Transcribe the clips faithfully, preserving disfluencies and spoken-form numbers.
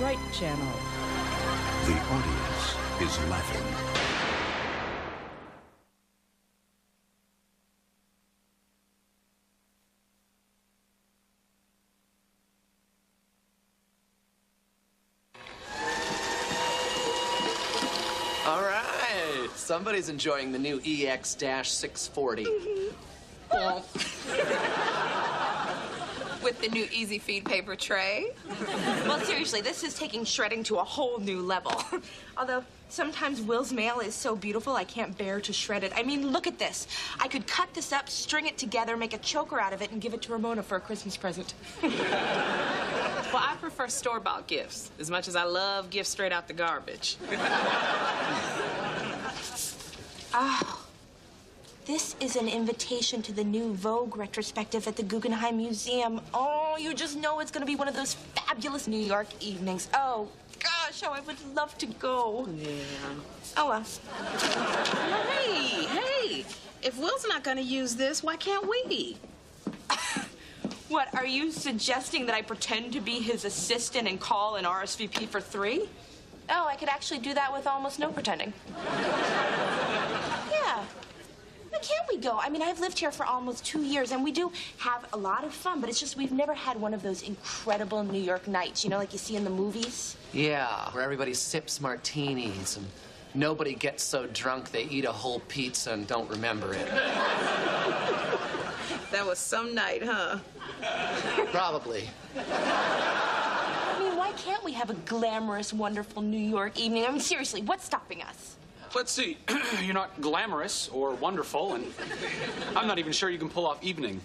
right channel. The audience is laughing. All right, somebody's enjoying the new E X six forty. Mm-hmm. With the new easy feed paper tray. Well, seriously, this is taking shredding to a whole new level. Although, sometimes Will's mail is so beautiful, I can't bear to shred it. I mean, look at this. I could cut this up, string it together, make a choker out of it, and give it to Ramona for a Christmas present. Well, I prefer store-bought gifts, as much as I love gifts straight out the garbage. Oh. This is an invitation to the new Vogue retrospective at the Guggenheim Museum. Oh, you just know it's going to be one of those fabulous New York evenings. Oh, gosh, how I would love to go. Yeah. Oh, well. Hey, hey, if Will's not going to use this, why can't we? What, are you suggesting that I pretend to be his assistant and call an R S V P for three? Oh, I could actually do that with almost no pretending. Yeah. Why can't we go? I mean, I've lived here for almost two years, and we do have a lot of fun, but it's just we've never had one of those incredible New York nights, you know, like you see in the movies. Yeah, where everybody sips martinis and nobody gets so drunk they eat a whole pizza and don't remember it. That was some night, huh? Probably. I mean, why can't we have a glamorous, wonderful New York evening? I mean, seriously, what's stopping us? Let's see. You're not glamorous or wonderful, and I'm not even sure you can pull off evening.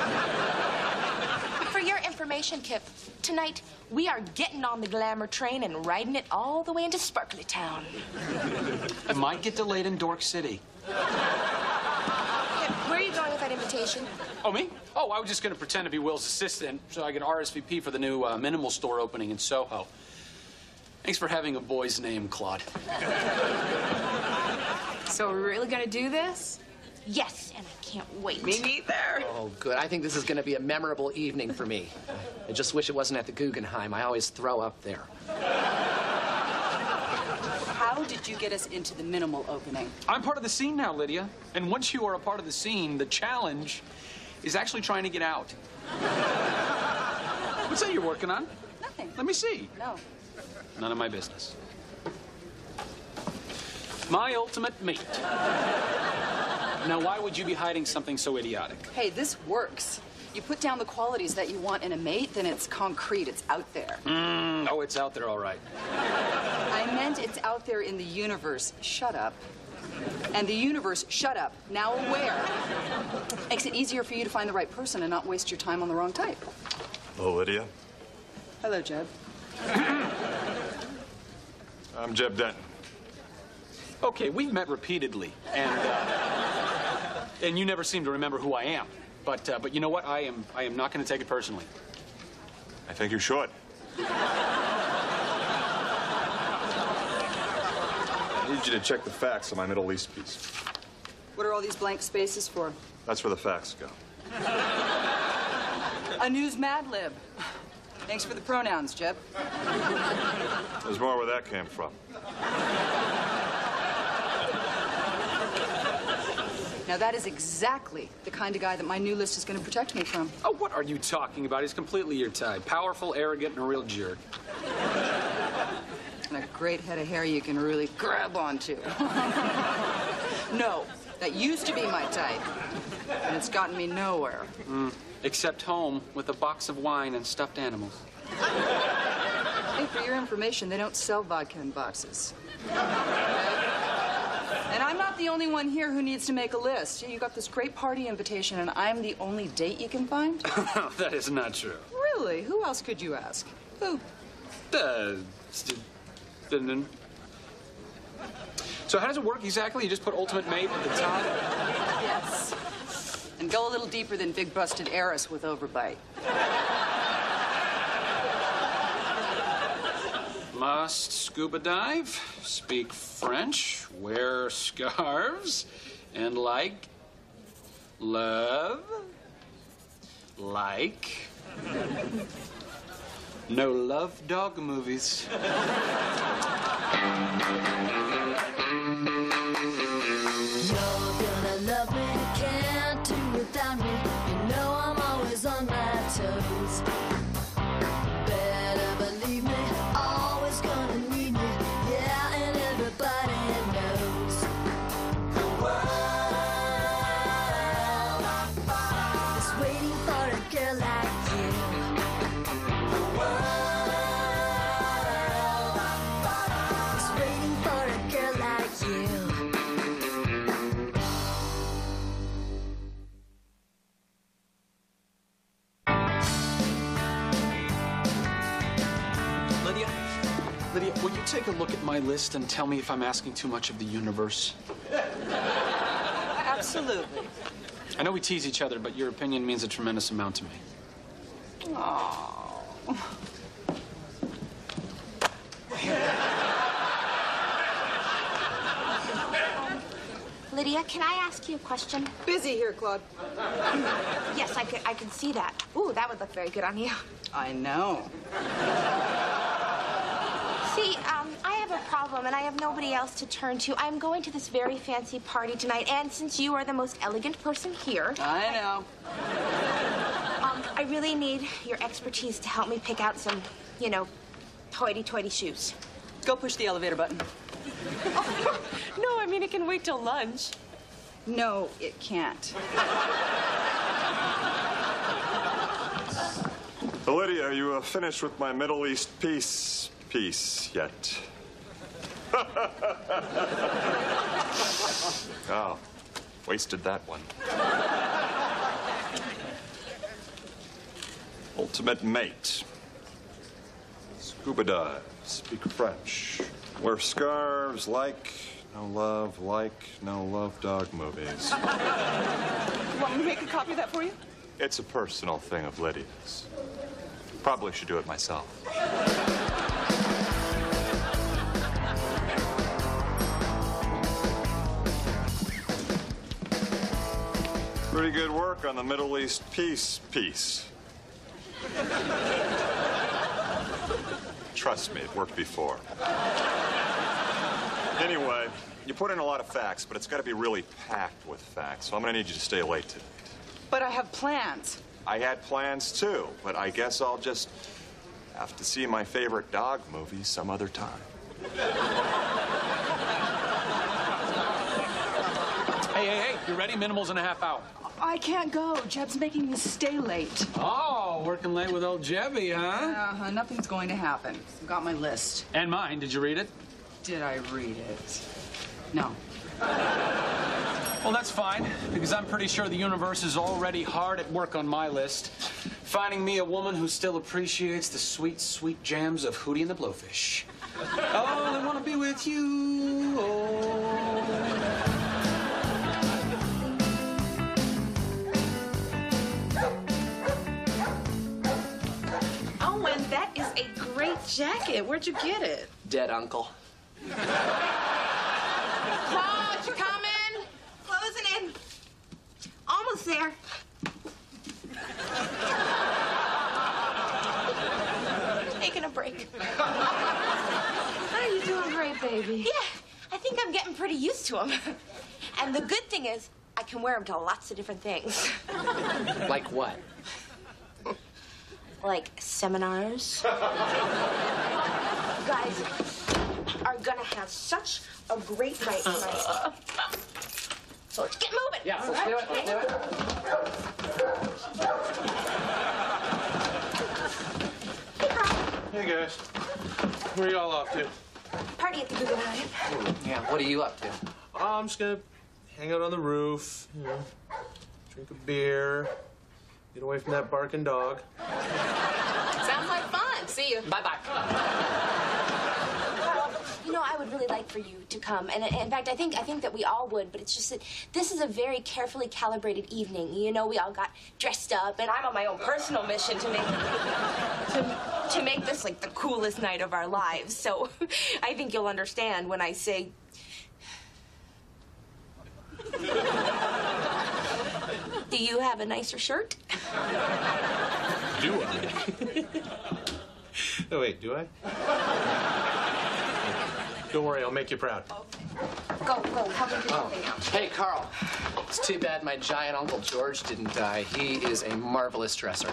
For your information, Kipp, tonight we are getting on the glamour train and riding it all the way into Sparkly Town. I might get delayed in Dork City. Kipp, where are you going with that invitation? Oh, me? Oh, I was just going to pretend to be Will's assistant so I can R S V P for the new uh, minimal store opening in Soho. Thanks for having a boy's name, Claude. So we're really gonna do this? Yes, and I can't wait. Me neither. Oh, good. I think this is going to be a memorable evening for me. I just wish it wasn't at the Guggenheim. I always throw up there. How did you get us into the minimal opening? I'm part of the scene now, Lydia. And once you are a part of the scene, the challenge is actually trying to get out. What's that you're working on? Nothing. Let me see. No. None of my business. My ultimate mate. Now, why would you be hiding something so idiotic? Hey, this works. You put down the qualities that you want in a mate, then it's concrete. It's out there. Mm, oh, it's out there, all right. I meant it's out there in the universe. Shut up. And the universe, shut up. Now where? Makes it easier for you to find the right person and not waste your time on the wrong type. Hello, Lydia. Hello, Jeb. I'm Jeb Denton. Okay, we've met repeatedly, and uh, and you never seem to remember who I am. But uh, but you know what? I am I am not going to take it personally. I think you should. I need you to check the facts on my Middle East piece. What are all these blank spaces for? That's where the facts go. A news Mad Lib. Thanks for the pronouns, Jeb. There's more where that came from. Now, that is exactly the kind of guy that my new list is going to protect me from. Oh, what are you talking about? He's completely your type. Powerful, arrogant, and a real jerk. And a great head of hair you can really grab onto. No, that used to be my type, and it's gotten me nowhere. Mm, except home with a box of wine and stuffed animals. Hey, for your information, they don't sell vodka in boxes. And I'm not the only one here who needs to make a list. You got this great party invitation, and I'm the only date you can find? That is not true. Really? Who else could you ask? Who? Uh, st- didn't. So how does it work exactly? You just put ultimate mate at the top? Yes. And go a little deeper than big busted heiress with overbite. Must scuba dive, speak French, wear scarves, and like, love, like, No love dog movies. You're gonna love me, can't do without me. You know I'm always on my toes. Better believe me, always gonna need me. Yeah, and everybody knows. The world is waiting for a girl like you. The world is waiting for a girl like you. Lydia, Lydia, will you take a look at my list and tell me if I'm asking too much of the universe? Absolutely. I know we tease each other, but your opinion means a tremendous amount to me. Oh. Lydia, can I ask you a question? Busy here, Claude. Yes, I could. I could see that. Ooh, that would look very good on you. I know. See, um, I have a problem, and I have nobody else to turn to. I'm going to this very fancy party tonight, and since you are the most elegant person here, I know. um, I really need your expertise to help me pick out some, you know, hoity-toity shoes. Go push the elevator button. No, I mean, it can wait till lunch. No, it can't. Lydia, are you uh, finished with my Middle East piece piece yet? Oh, wasted that one. Ultimate mate. Scuba dive, speak French. Wear scarves, like, no love, like, no love dog movies. You want me to make a copy of that for you? It's a personal thing of Lydia's. Probably should do it myself. Pretty good work on the Middle East peace piece. Trust me, it worked before. Anyway, you put in a lot of facts, but it's got to be really packed with facts, so I'm going to need you to stay late tonight. But I have plans. I had plans too, but I guess I'll just have to see my favorite dog movie some other time. Hey, hey, hey, you ready? Minimal's in a half hour. I can't go. Jeb's making me stay late. Oh, working late with old Jebby, huh? Uh-huh. Nothing's going to happen. I've got my list. And mine. Did you read it? Did I read it? No. Well, that's fine, because I'm pretty sure the universe is already hard at work on my list, finding me a woman who still appreciates the sweet, sweet jams of Hootie and the Blowfish. Oh, I want to be with you. Oh. Owen, that is a great jacket. Where'd you get it? Dead uncle. Claude, you coming? Closing in. Almost there. Taking a break. How are you doing great, baby? Yeah, I think I'm getting pretty used to them. And the good thing is, I can wear them to lots of different things. Like what? Like seminars. You guys are gonna have such a great night tonight. So let's get moving. Yeah, let's do it. Let's do it. Hey, girl. Hey, guys. Where are y'all off to? Party at the Guggenheim. Yeah, what are you up to? Oh, I'm just gonna hang out on the roof, you know, drink a beer, get away from that barking dog. Sounds like fun. See you. Bye-bye. Well, you know, I would really like for you to come, and in fact, I think I think that we all would. But it's just that this is a very carefully calibrated evening. You know, we all got dressed up, and I'm on my own personal mission to make to, to make this like the coolest night of our lives. So, I think you'll understand when I say. Do you have a nicer shirt? Do I? No, wait, do I? Don't worry, I'll make you proud. Go, go, help him get Oh. something out. Hey, Carl. It's too bad my giant Uncle George didn't die. He is a marvelous dresser.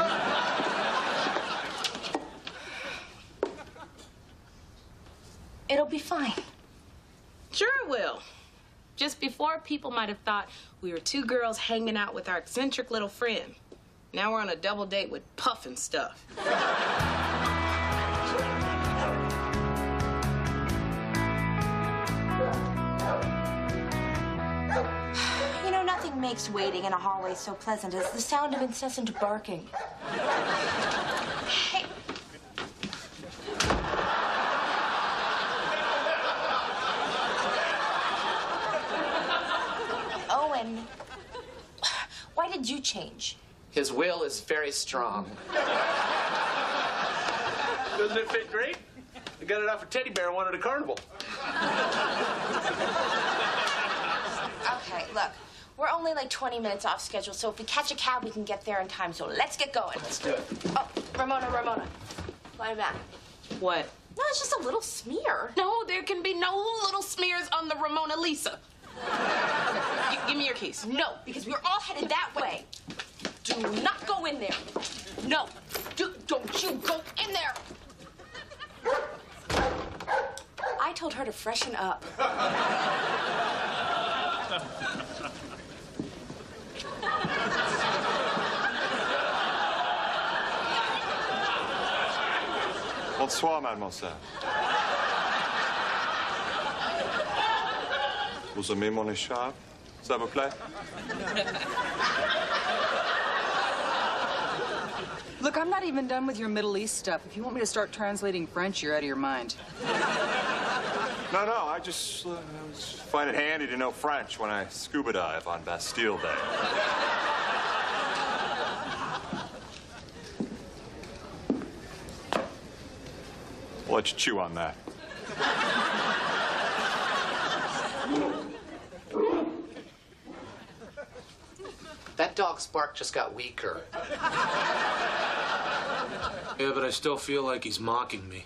It'll be fine. Sure it will. Just before, people might have thought we were two girls hanging out with our eccentric little friend. Now we're on a double date with Puff and stuff. You know, nothing makes waiting in a hallway so pleasant as the sound of incessant barking. Hey. Owen, why did you change? His will is very strong. Doesn't it fit great? I got it off a teddy bear I wanted at a carnival. Okay, look, we're only like twenty minutes off schedule, so if we catch a cab, we can get there in time. So let's get going. Let's do it. Oh, Ramona, Ramona, lie back. What? No, it's just a little smear. No, there can be no little smears on the Ramona Lisa. G- give me your keys. No, because we're all headed that way. Do not go in there. No, do, don't you go in there. I told her to freshen up. Bonsoir, mademoiselle. Vous aimez mon écharpe, s'il vous plaît? Look, I'm not even done with your Middle East stuff. If you want me to start translating French, you're out of your mind. No, no, I just, uh, I just find it handy to know French when I scuba dive on Bastille Day. I'll let you chew on that. That dog's bark just got weaker. Yeah, but I still feel like he's mocking me.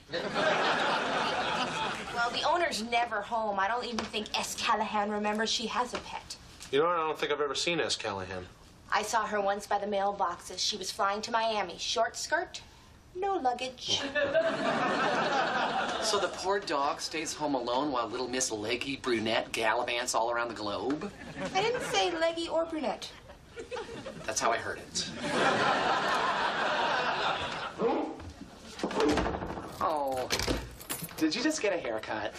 Well, the owner's never home. I don't even think S. Callahan remembers she has a pet. You know what? I don't think I've ever seen S. Callahan. I saw her once by the mailboxes. She was flying to Miami. Short skirt, no luggage. So the poor dog stays home alone while little Miss Leggy Brunette gallivants all around the globe? I didn't say leggy or brunette. That's how I heard it. Oh, did you just get a haircut?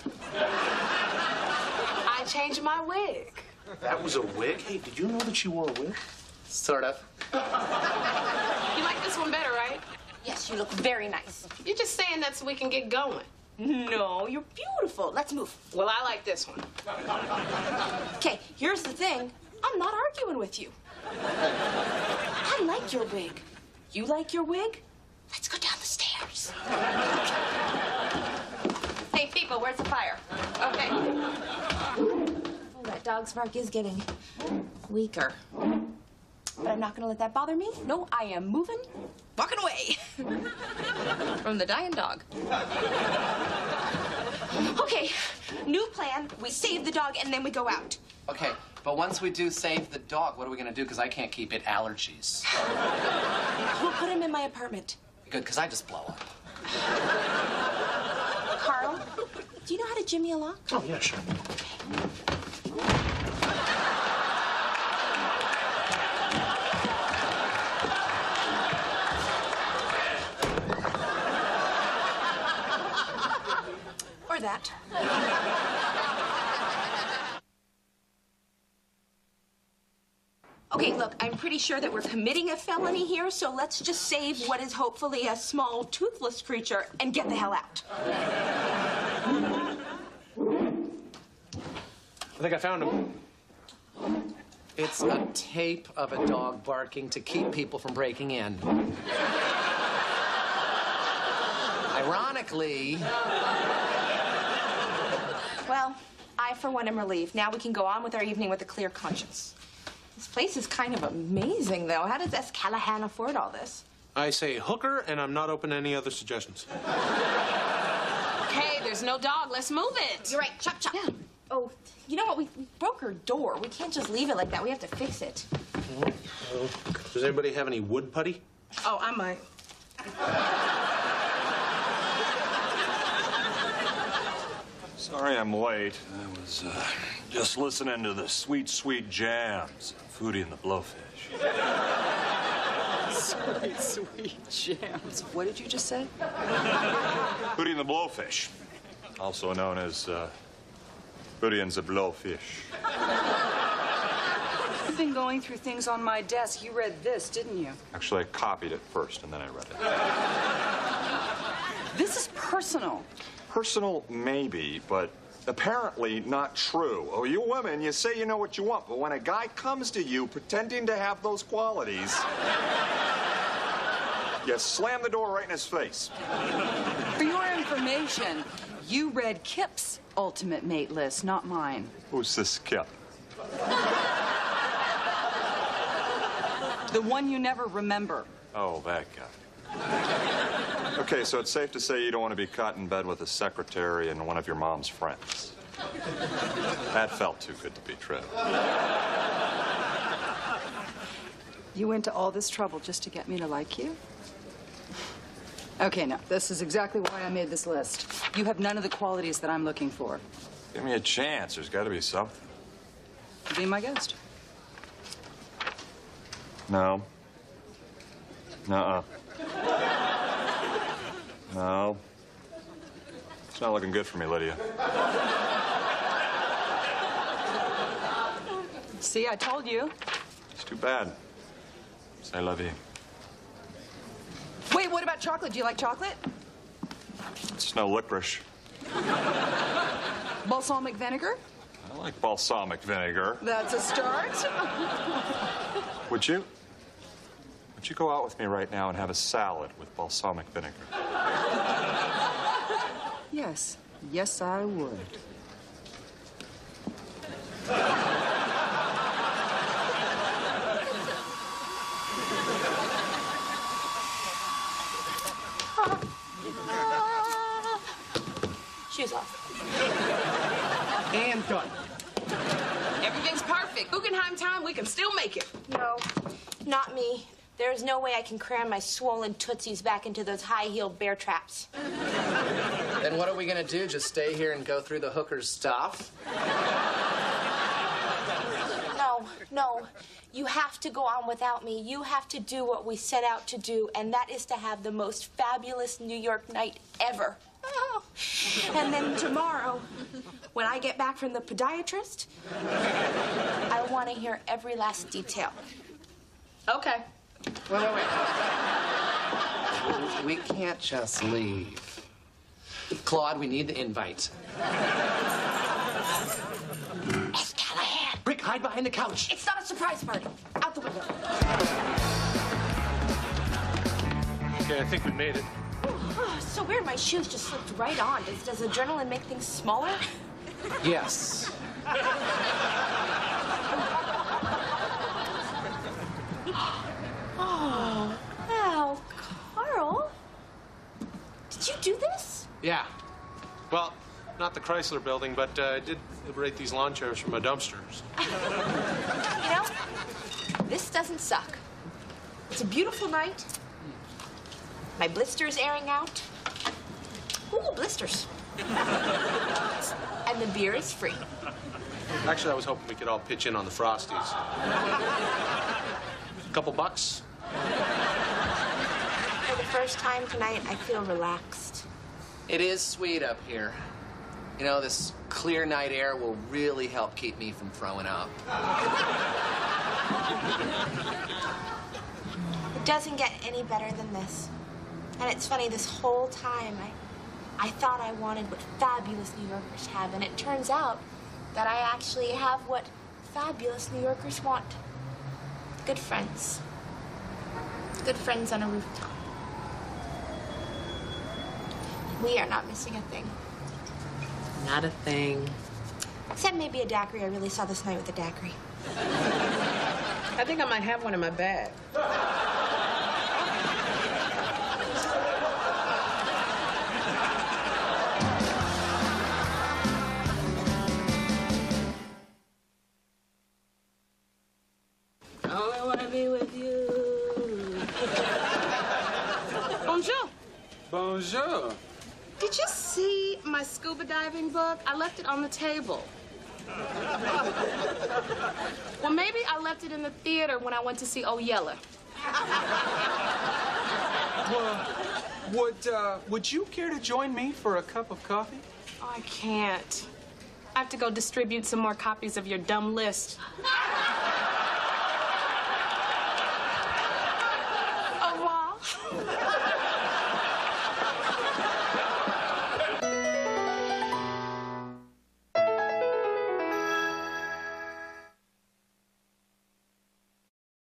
I changed my wig. That was a wig? Hey, did you know that she wore a wig? Sort of. You like this one better, right? Yes, you look very nice. You're just saying that so we can get going. No, you're beautiful. Let's move. Well, I like this one. Okay, here's the thing. I'm not arguing with you. I like your wig. You like your wig? Let's go down the stairs. Hey, people, where's the fire? Okay. Oh, that dog's bark is getting weaker. But I'm not gonna let that bother me. No, I am moving, walking away from the dying dog. Okay, new plan. We save the dog and then we go out. Okay, but once we do save the dog, what are we gonna do? Because I can't keep it allergies. We'll put him in my apartment. Good, because I just blow up. Carl, do you know how to jimmy a lock? Oh, yeah, sure. Or that. Okay, look, I'm pretty sure that we're committing a felony here, so let's just save what is hopefully a small, toothless creature and get the hell out. I think I found him. It's a tape of a dog barking to keep people from breaking in. Ironically... Well, I, for one, am relieved. Now we can go on with our evening with a clear conscience. This place is kind of amazing, though. How does S. Callahan afford all this? I say hooker, and I'm not open to any other suggestions. Okay, there's no dog. Let's move it. You're right. Chop, chop. Yeah. Oh, you know what? We, we broke her door. We can't just leave it like that. We have to fix it. Oh, oh. Does anybody have any wood putty? Oh, I might. Sorry I'm late. I was uh, just listening to the sweet, sweet jams of Hootie and the Blowfish. Sweet, sweet jams. What did you just say? Hootie and the Blowfish, also known as uh, Hootie and the Blowfish. You've been going through things on my desk. You read this, didn't you? Actually, I copied it first, and then I read it. This is personal. Personal, maybe, but apparently not true. Oh, you women, you say you know what you want, but when a guy comes to you pretending to have those qualities, you slam the door right in his face. For your information, you read Kipp's ultimate mate list, not mine. Who's this Kipp? The one you never remember. Oh, that guy. Okay, so it's safe to say you don't want to be caught in bed with a secretary and one of your mom's friends. That felt too good to be true. You went to all this trouble just to get me to like you? Okay, now, this is exactly why I made this list. You have none of the qualities that I'm looking for. Give me a chance. There's got to be something. Be my guest. No. Nuh-uh. No. It's not looking good for me, Lydia. See, I told you. It's too bad. Say love you. Wait, what about chocolate? Do you like chocolate? It's no licorice. Balsamic vinegar? I like balsamic vinegar. That's a start. Would you? Would you go out with me right now and have a salad with balsamic vinegar? Yes. Yes, I would. Shoes off. And done. Everything's perfect. Guggenheim time, we can still make it. No, not me. There's no way I can cram my swollen tootsies back into those high-heeled bear traps. Then what are we gonna do? Just stay here and go through the hooker's stuff? No, no. You have to go on without me. You have to do what we set out to do, and that is to have the most fabulous New York night ever. Oh. And then tomorrow, when I get back from the podiatrist, I want to hear every last detail. Okay. Wait, wait, wait. We can't just leave. Claude, we need the invite. Miss Callahan! Rick, hide behind the couch. It's not a surprise party. Out the window. Okay, I think we made it. Oh, it's so weird. My shoes just slipped right on. Does, does adrenaline make things smaller? Yes. Oh, wow, Carl. Did you do this? Yeah. Well, not the Chrysler building, but uh, I did liberate these lawn chairs from my dumpsters. You know, this doesn't suck. It's a beautiful night. My blister's airing out. Ooh, blisters. And the beer is free. Actually, I was hoping we could all pitch in on the Frosties. A couple bucks? For the first time tonight, I feel relaxed. It is sweet up here. You know, this clear night air will really help keep me from throwing up. It doesn't get any better than this. And it's funny, this whole time, I, I thought I wanted what fabulous New Yorkers have, and it turns out that I actually have what fabulous New Yorkers want. Good friends. Good friends on a rooftop. We are not missing a thing. Not a thing. Except maybe a daiquiri. I really saw this night with a daiquiri. I think I might have one in my bag. Bonjour. Did you see my scuba diving book? I left it on the table. Well, maybe I left it in the theater when I went to see Oh Yeller. Well, would, uh, would you care to join me for a cup of coffee? Oh, I can't. I have to go distribute some more copies of your dumb list. Au revoir.